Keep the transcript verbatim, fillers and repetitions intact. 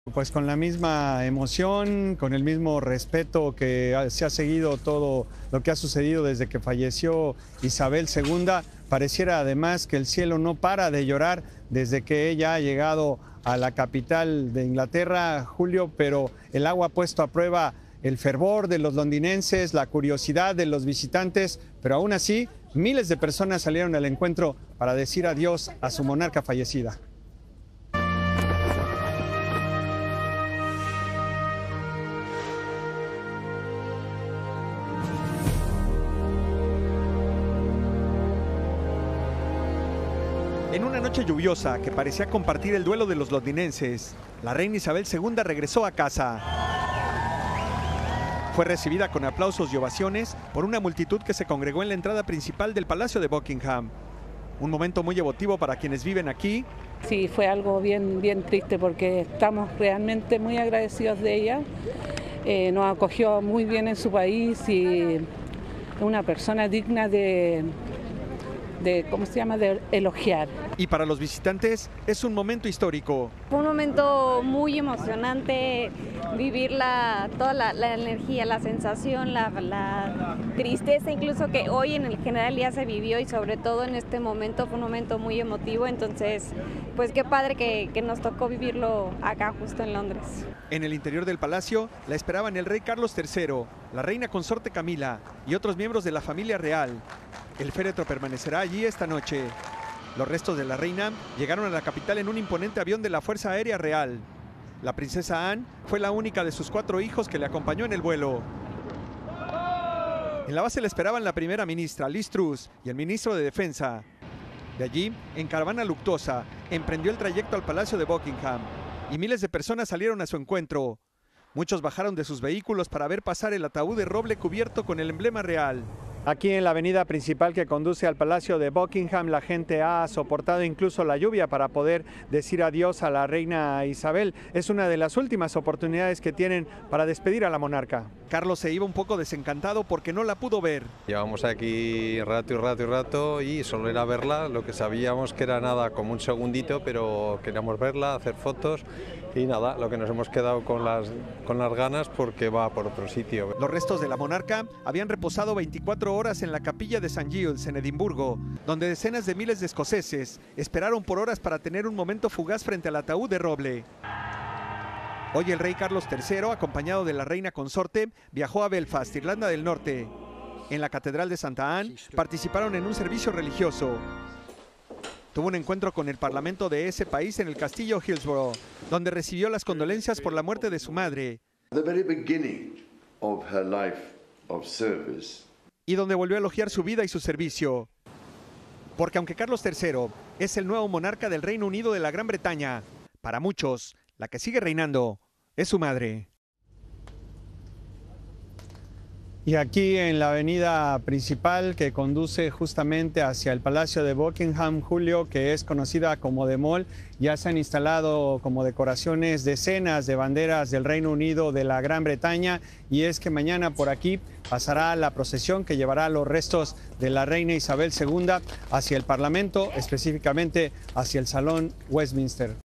Pues con la misma emoción, con el mismo respeto que se ha seguido todo lo que ha sucedido desde que falleció Isabel segunda, pareciera además que el cielo no para de llorar desde que ella ha llegado a la capital de Inglaterra, Julio, pero el agua ha puesto a prueba el fervor de los londinenses, la curiosidad de los visitantes, pero aún así miles de personas salieron al encuentro para decir adiós a su monarca fallecida. En una noche lluviosa que parecía compartir el duelo de los londinenses, la reina Isabel segunda regresó a casa. Fue recibida con aplausos y ovaciones por una multitud que se congregó en la entrada principal del Palacio de Buckingham. Un momento muy emotivo para quienes viven aquí. Sí, fue algo bien, bien triste porque estamos realmente muy agradecidos de ella. Eh, nos acogió muy bien en su país y es una persona digna de... de, ¿cómo se llama?, de elogiar. Y para los visitantes es un momento histórico. Fue un momento muy emocionante, vivir la, toda la, la energía, la sensación, la, la tristeza incluso que hoy en el general ya se vivió y sobre todo en este momento fue un momento muy emotivo, entonces pues qué padre que, que nos tocó vivirlo acá justo en Londres. En el interior del palacio la esperaban el rey Carlos tercero, la reina consorte Camila y otros miembros de la familia real. El féretro permanecerá allí esta noche. Los restos de la reina llegaron a la capital en un imponente avión de la Fuerza Aérea Real. La princesa Anne fue la única de sus cuatro hijos que le acompañó en el vuelo. En la base le esperaban la primera ministra, Liz Truss, y el ministro de Defensa. De allí, en caravana luctuosa, emprendió el trayecto al Palacio de Buckingham y miles de personas salieron a su encuentro. Muchos bajaron de sus vehículos para ver pasar el ataúd de roble cubierto con el emblema real. Aquí en la avenida principal que conduce al Palacio de Buckingham, la gente ha soportado incluso la lluvia para poder decir adiós a la reina Isabel. Es una de las últimas oportunidades que tienen para despedir a la monarca. Carlos se iba un poco desencantado porque no la pudo ver. Llevamos aquí rato y rato y rato y solo era verla, lo que sabíamos que era nada como un segundito, pero queríamos verla, hacer fotos y nada, lo que nos hemos quedado con las, con las ganas porque va por otro sitio. Los restos de la monarca habían reposado veinticuatro horas en la capilla de Saint Giles en Edimburgo, donde decenas de miles de escoceses esperaron por horas para tener un momento fugaz frente al ataúd de roble. Hoy el rey Carlos tercero, acompañado de la reina consorte, viajó a Belfast, Irlanda del Norte. En la Catedral de Santa Anne participaron en un servicio religioso. Tuvo un encuentro con el parlamento de ese país en el castillo Hillsborough, donde recibió las condolencias por la muerte de su madre. The very beginning of her life of service. Y donde volvió a elogiar su vida y su servicio. Porque aunque Carlos tercero es el nuevo monarca del Reino Unido de la Gran Bretaña, para muchos, la que sigue reinando es su madre. Y aquí en la avenida principal que conduce justamente hacia el Palacio de Buckingham, Julio, que es conocida como The Mall, ya se han instalado como decoraciones decenas de banderas del Reino Unido de la Gran Bretaña, y es que mañana por aquí pasará la procesión que llevará los restos de la reina Isabel segunda hacia el Parlamento, específicamente hacia el Salón Westminster.